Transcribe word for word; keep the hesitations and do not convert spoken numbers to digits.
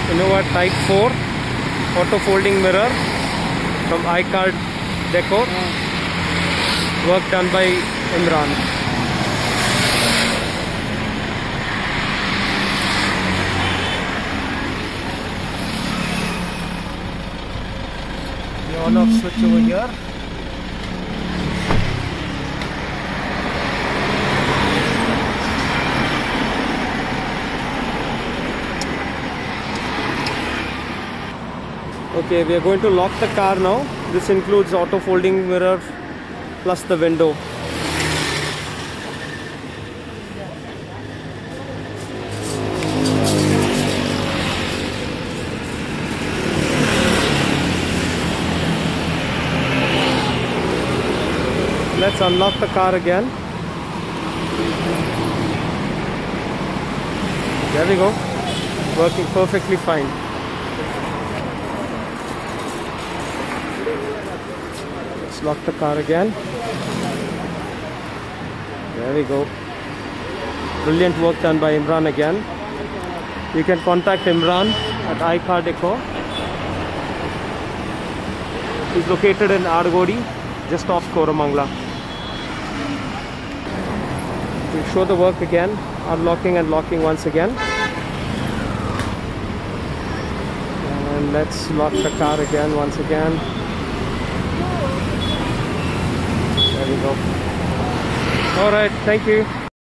Innova Type four auto folding mirror from Car Decor. Work done by Imran. The on-off switch over here. Okay, we are going to lock the car now. This includes auto folding mirror plus the window. Let's unlock the car again. There we go. Working perfectly fine. Let's lock the car again. There we go. Brilliant work done by Imran again. You can contact Imran at Car Decor. He's located in Argodi, just off Koramangala. We'll show the work again, unlocking and locking once again. And let's lock the car again once again. There we go. Alright, thank you.